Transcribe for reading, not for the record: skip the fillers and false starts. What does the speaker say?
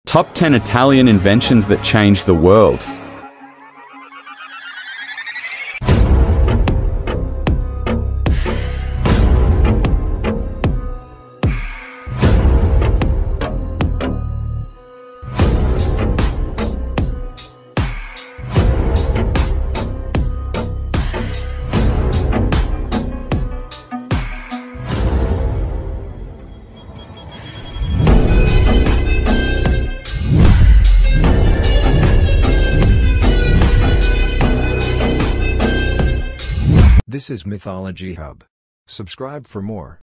Top 10 Italian inventions that changed the world. This is Mythology Hub. Subscribe for more.